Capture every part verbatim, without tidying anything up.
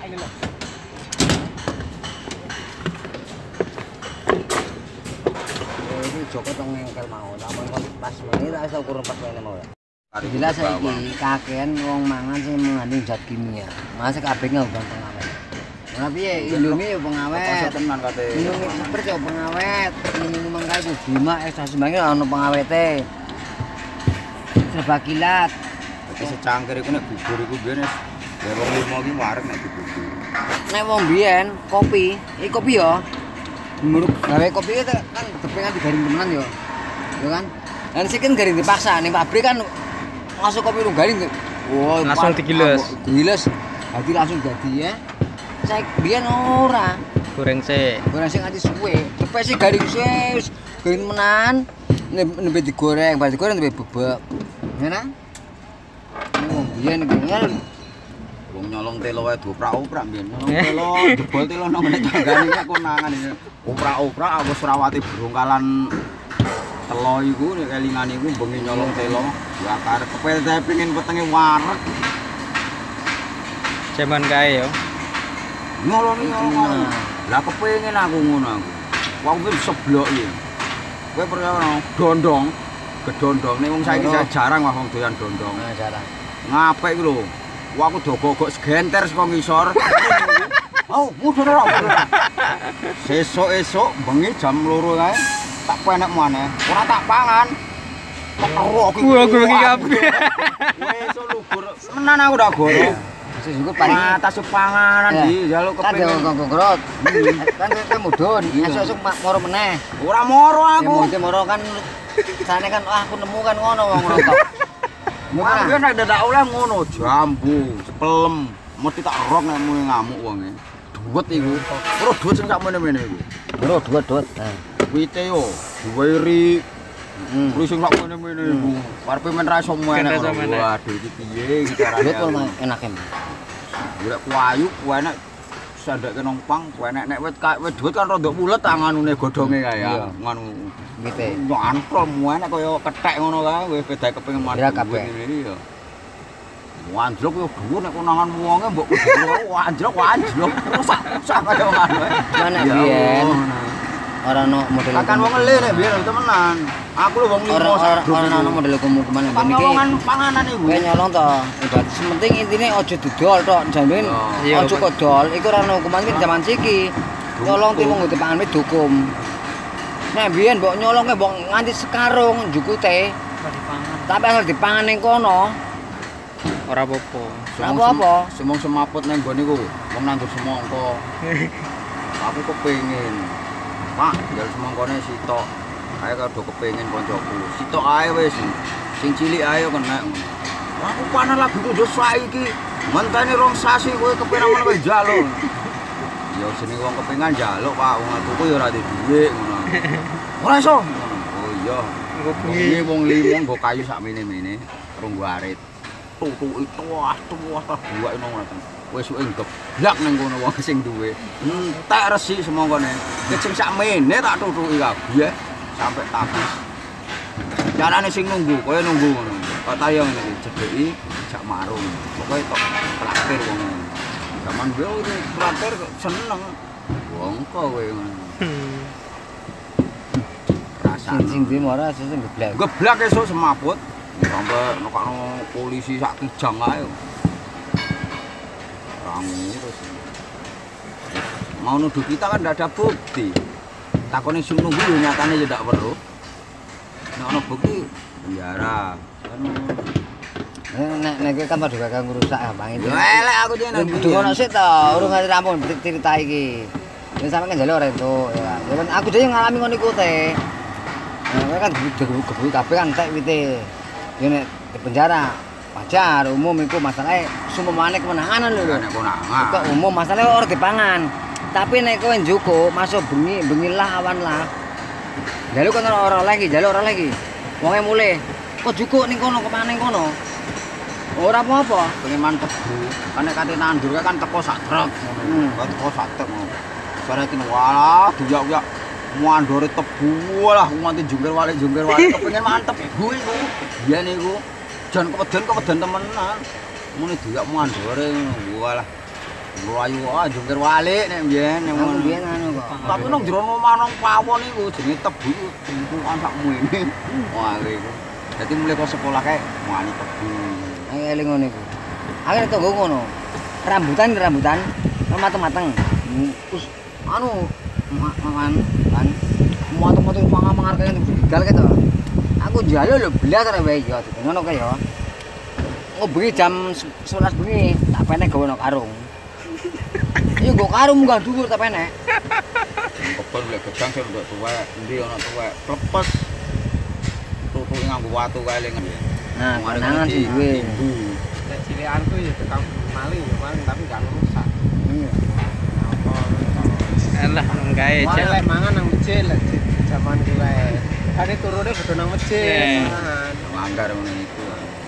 ini loh. Ini Joko tong ngengkel mau, tapi pas menit tak iso ukur pas meneh mau. Jelas saiki kakean wong mangan sing mengandung zat kimia. Masih kabeh ngobong pengawet. Ora piye Indomie yo pengawet. Tenan kate. Indomie super yo pengawet. Ini mangga iku Bima ekstasi bange ono pengawete. Serba kilat. Iki secangkir iku nek bubur iku biyen wis ya wong limo iki wareg nek dibubur. Nek wong biyen kopi, iki kopi yo. Menurut gawe kopi itu kan tepengan digaring temenan yo. Ya kan? Dan sih kan garing dipaksa ning pabrik kan langsung kopi lu garing. Wow, langsung digiles. Giles. Jadi langsung jadi ya. Saya biyen ora. Goreng sih. Goreng sing nganti suwe. Tepe sih garing sih garing menan. Nembe digoreng, bar digoreng nembe bebek. Ya kan? Oh, biyen iki ngel. Wong nyolong telo wae dioprak-oprak mbiyen. Nyolong telo, jebol telo nang ngene janggane iki konangan iki. Oprak-oprak aku Surawati Brongkalan telo iku nek kelingan iku bengi nyolong telo. Ya karep kepe pengin wetenge wareg. Jaman kae yo. Nyolong nyolong. Lah kepengin aku ngono aku. Wong iki seblok iki. Kowe percaya dondong, gedondong nek wong saiki jarang wah wong doyan dondong. Nah, jarang. Ngapik iki lho. Wah aku dogok segenter saka ngisor. Oh, mundur ora. Sesuk-esuk bengi jam loro kae tak penek maneh. Ora tak pangan. Teruk iki. Gua grogi kabeh. Wis lugur. Menan aku dak goro. Sing iku paling atas panganan di jaluk kan kepengin. kan gogrot. Kan kowe mudun, esuk-esuk moro meneh. Ora moro aku. Ya moro kan sane kan ah aku nemu kan ngono wong rontok. Aku nek dadak oleh ngono, jambu, pelem, mesti tak rok nek muni ngamuk wonge. Duwet iku. Ora duwet sing sak mene-mene iku. Bro, duwet-duwet. Wite yo, duweri. Hmm. Terus sing sak mene-mene iku. Karepe men ra iso meneh. Waduh iki piye iki carane. Duwet kok enak em. Golek kuayu, kuenek sandake nang pang, kuenek nek wit wit duwet kan rada mulet tanganune godhonge kae ya. Ngono. Gitu. Nyantol muenek kaya kethek ngono kae wis beda kepengin mati. Ya kabeh. Ngene ya. Wanjlok yo dhuwur nek konangan wonge mbok kudu wanjlok wanjlok rusak-rusak kaya ngono. Mana biyen ora ono model Akan wong ele nek biyen temenan. Aku lho wong limo ora ora ono model kumukuman ben iki. Pangan panganan iku. Kowe nyolong to. Ibarat sementing intine aja didol tok, jamin Iya. aja kok dol. Iku ora ono hukuman iki zaman siki. Nyolong timu nggo dipangan wis dihukum. Nek biyen mbok nyolong ke mbok nganti sekarung jukute. Tapi asal dipangan ning kono. Ora apa-apa. Ora apa-apa. Semong semaput nang nggon iku, wong nandur semangka. Aku kepengin. Pak, njal semangkane sitok. Ae kado kepengin koncoku. Sitok ae wis. Sing cilik ae kena. Aku panen lagi kudu saiki. Menteni rong sasi kowe kepenak men kowe njaluk. Ya jenenge wong kepengan njaluk, Pak. Wong tuku ya ora duwe ngono. Ora iso. Oh iya. Iki wong limo nggo kayu sak mene-mene, runggu arit. Tutuki tuah tuah tak buak ngono ngoten. Wis suwe geblak nang kono wong sing duwe. Entek resik semangkane. Nek sing sak mene tak tutuki kabeh sampai habis. Carane sing nunggu, kowe nunggu ngono. Kok tayo ngene cedeki jak marung. Pokoke tok traktir wong. Zaman biyen iki traktir seneng. Wong kok kowe ngono. Sing sing ndi ora sing geblak. Geblak esuk semaput. Sampai nekakno polisi sak kijang ae. Rangu terus. Mau nuduh kita kan ndak ada bukti. Takone sing nunggu yo nyatane yo ndak weruh. Nek ana bukti penjara. Nek nek kan padha kakak ngrusak gampang itu. Yo elek aku jeneng. Kudu ono sik to, urung nganti rampung cerita iki. Wis sampe njaluk ora entuk ya. Ya kan aku dhewe ngalami ngono iku teh. Nah, kan gebuk kabeh kan entek wite. Ya nek di penjara wajar umum iku masalahe sumemane kemenangan lho. Nek konangan. Kok umum masalahe ora dipangan. Tapi nek kowe njuko masuk bengi bengi lah awan lah. Jaluk kan ora lagi, jaluk ora lagi. Wonge mulih. Kok jukuk ning kono kemana ning kono? Ora apa-apa. Pengen mantep Bu. Kan nek kate nandur kan teko sak truk ngono. Hmm. Kok teko sak truk ngono. Bare iki walah duyak-duyak mandore tebu lah nganti jungkir-walik jungkir-walik kepengin mantep Bu iku. Biyen niku jan keweden keweden temenan. Mune duyak mandore ngono. Walah. Mlayu ah jungkir walik nek mbiyen nek Aku ngono. biyen anu kok. Tapi nang jero omah nang pawon iku jenenge tebu iku tumpukan sak mwene. Wah iku. Dadi mulai kok sekolah kae wani tebu. Aku eling ngono iku. Akhire tonggo ngono. Rambutan rambutan mateng-mateng. Terus anu mangan kan mateng-mateng mangan-mangan kaya digal gitu. Aku njaluk lho belas arek wae ya ngono kae ya. Oh bengi jam sebelas bengi tak penek gawe nang karung. Iya nggo karung munggah dhuwur tak penek. Kebon lek gedang sing ndok tuwek, endi ana tuwek, klepes. Tutuke nganggo watu kae lengen. Nah, kenangan sih duwe. Nek cilikanku ya tukang maling ya maling tapi gak rusak. Iya. Alah gawe Maling cek. lek mangan nang masjid lek jaman kuwe. Kane turune kudu nang masjid. Iya. Mangan. Manggar ngono iku.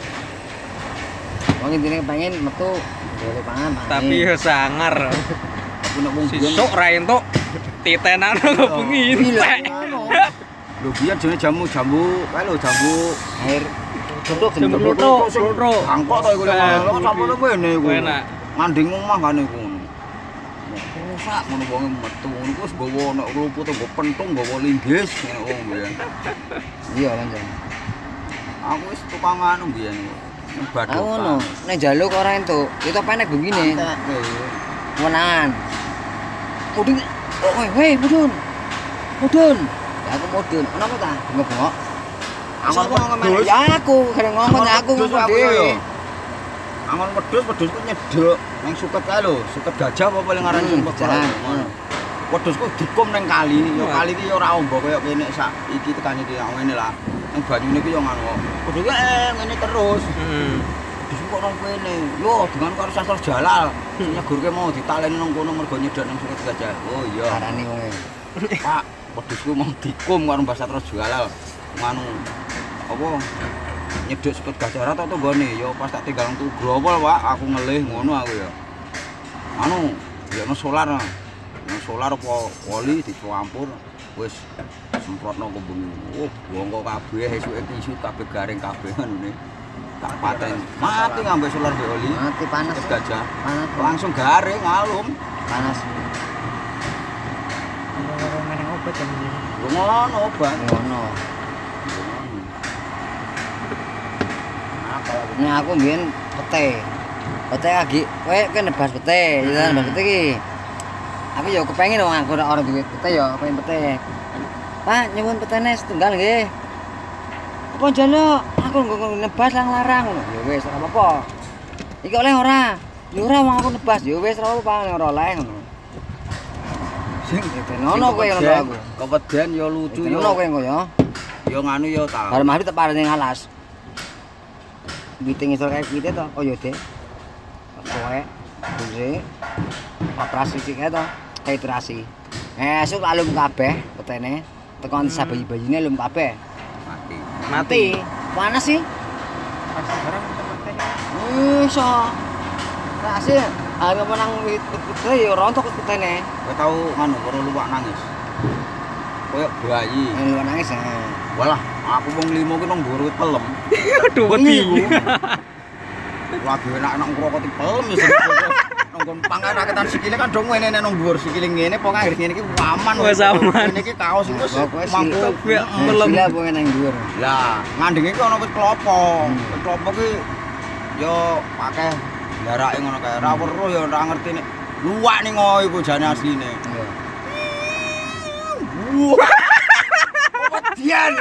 Wong intine pengen metu boleh pangan. pangan. Tapi yo sangar. Tapi nek wong biyen Sisuk ra entuk titenan kok bengi. Iya. entek. lho biyen jenenge jamu jambu, kae lho jambu Air tutuk Jambu tutuk. kluthuk, kluthuk. Bangkok to iku lho. Eh, Lho sampune kene iku. Enak. Manding omah kan iku. Rusak ngono wong metu ngono wis nggawa nek rumput nggo pentung nggawa linggis ngono wong biyen. Iya pancen. Aku wis tukang anu biyen. Badhe. Aku ngono, nek njaluk ora entuk, itu penek begini. Menangan. Mudun. Oh, weh, mudun. Mudun. Ya aku mudun. Kenapa ta? Ngebok. Aku ngomong ngomong ya aku, kadang ngomong ya aku ngomong dhewe. Angon wedhus, wedhus ku nyedhek ning suket kae lho, suket gajah apa paling aran Hmm, suket jalan. ngono. Wedhus ku dikum ning kali, ya kali iki ya ora ombo kaya kene sak iki tekan iki ya ngene lah. Ning banyune iki ya ngono. Wedhus ku eh ngene terus. Hmm. Wedhus kok nang kene. Yo dengan karo Sastra Jalal. Sing nyegurke mau ditaleni nang kono mergo nyedhek nang suket gajah. Oh iya. Arani wong e. Pak, wedhus ku mau dikum karo Mbah Sastra Jalal. Nganu apa nyedhek suket gajah ora tok nggone ya pas tak tinggal nang growol Pak aku ngelih ngono aku ya anu ya ono solar ono solar apa oli dicampur wis semprotno ke bengi oh bongko kabeh esuke tisu kabeh garing kabeh ngene tak paten mati ngambek solar be oli Mati panas. suket gajah Panas. langsung garing alum Panas. Ora meneh obat jam ini. lho ngono obat Ngono. Nah aku mbiyen pete. Pete lagi, kowe kan nebas pete, ya nebas pete iki. Aku ya kepengin wong aku ora duwe pete ya, pengen pete. Pak, nyuwun petene setunggal nggih. Apa njaluk? Aku nggo nebas lang larang ngono. Ya wis ora apa-apa. Iki oleh ora? Ya ora wong aku nebas, ya wis ora apa-apa ora oleh ngono. sing Ngono kowe ngono aku. kepeden ya lucu ya Ngono kowe engko ya. ya nganu ya ta Bar mari tepak ning alas. Meeting isor kayak gitu toh, oh yaudah. Kowe, buse, operasi sih kayak toh, kayak terasi. Eh, esok lalu kabeh, petene, tekan sa bayi-bayine lum kabeh. mati Mati. Panas sih. Pas barang mati. Iso. Terasi, ada menang putih ya rontok petene. kowe tau nganu karo luwak nangis koyo bayi Yang lu nangis ya. walah aku wong limo ki nang dhuwur wit pelem Aduh wedi. lagi enak-enak ngrokoti pelem ya nonggon pangan-aketan sikile kan dong ngene nang dhuwur sikile ngene pokok akhir ngene iki aman Wes aman. ngene iki kaos iki wis Kowe sih. mampu Pelem. Gila pengen nang dhuwur. lah ngandenge iki ana wit klopo wit klopo ki yo akeh jarake ngono kae ora weruh ya ora ngerti nek luwak ning ngono iku jane asline Iya. Dian.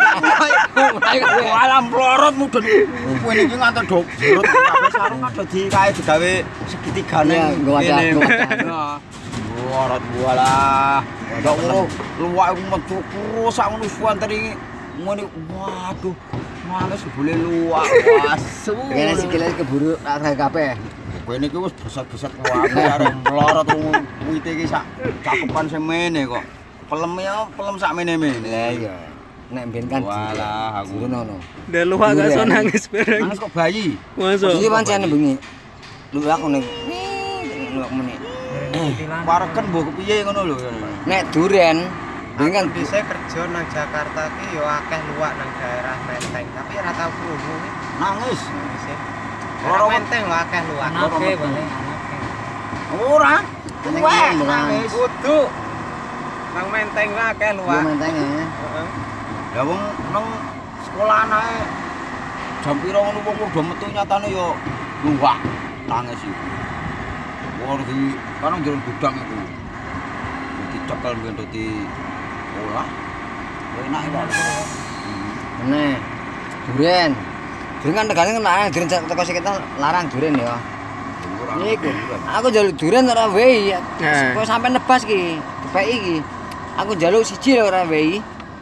Alam plorot mudun. Kowe niki ngantos dok jerut kabeh sarung kan dadi kae digawe segitigane. Iya, nggo wadah, nggo wadah. Plorot walah. Ndak ngono luwak iku metu rusak ngono suwanteri ngene waduh. Males boleh luwak. Wasu. Kene sikile keburu tak kabeh. Kowe niki wis besat-besat kabeh arep plorot wite iki sak cakepan semene kok. Pelem ya pelem sak mene-mene. Lah iya. Nek mbiyen kan Walah, aku. ngono. Udah luwak gak iso nangis bareng. Nangis kok bayi. Masa? Iki pancen bengi. Lu aku ning lu aku meneh. Pareken mbok kepiye ngono lho. Nek duren bengi kan Bisa kerja nang Jakarta ki yo akeh luwak nang daerah Menteng, tapi ora tau krungu ki. Nangis. Bisa. Ora Ora Menteng lho akeh luwak. Anake boleh Ora. Menteng Wah, Lembang. nangis. Kudu. Nang menteng wae akeh Yo luwak. menteng ya. Heeh. Ya wong nang sekolahan ae jam pira ngono wong udah metu nyatane yo luwak nangis iku. Wong di kan jero gudang iku. Dicekel mbiyen dadi olah. Ya enak wae. Meneh. Duren. Duren kan negane kan larang duren teko kita larang duren ya. Iku. Aku njaluk duren ora wehi. Nah. Kok sampe nebas ki. Dipeki iki. Aku njaluk siji lho ora wehi.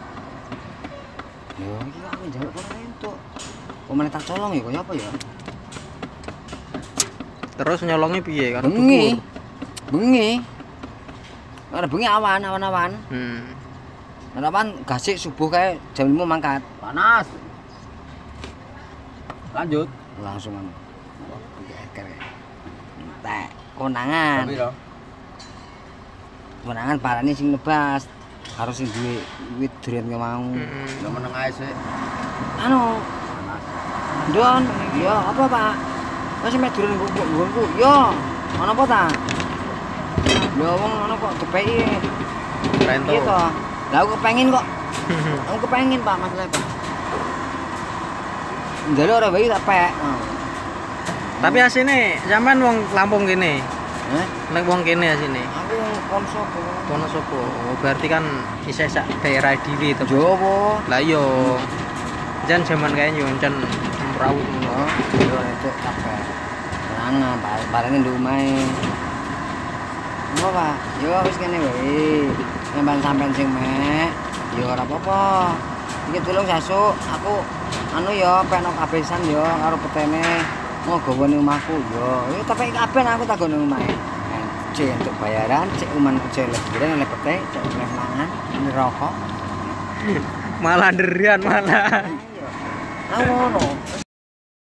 Yo iki aku njaluk ora entuk. Kok meneh tak colong ya kaya apa ya? Terus nyolongnya piye karo Bengi. dukur? Bengi. Ora bengi awan, awan-awan. Hmm. Awan gasik subuh kae jam lima mangkat. Panas. Lanjut. Langsung anu. Eker. Entek. Konangan. Tapi lho. Konangan parane sing nebas. Karo sing duwe wit duren ki mau. Hmm. Ya meneng ae sik. Anu, Panas. Don, ya apa Pak? Masih mek duren nggonku. Yo, ana apa ta? Lho wong ngono kok dipeki. Rento. Iya toh. Lah aku kepengin kok. Aku kepengin Pak, masalah Pak. Njaluk ora wae tak pek. Tapi asine sampean wong Lampung kene. Heh, Nek wong kene asine. aku konso Wonosobo. Oh, berarti kan isih sak daerah dhewe to. Jowo. Lah iya. Jan jaman kae yo encen rawuh ngono. Oh, yo itu capek. Konangan, barene nduk omahe. Apa Pak? Yo wis kene wae. Nyamban sampean sing mek, yo ora apa-apa. Iki tulung sasuk, aku anu yo penok abesan yo karo petene mau gawe ning omahku yo. Yo tapi kabeh aku tak gawe ning omahe. Cek untuk bayaran, cek uman kecil lebiran oleh pete, cek oleh mangan, ini rokok. Malah nderian malah. Aku ngono.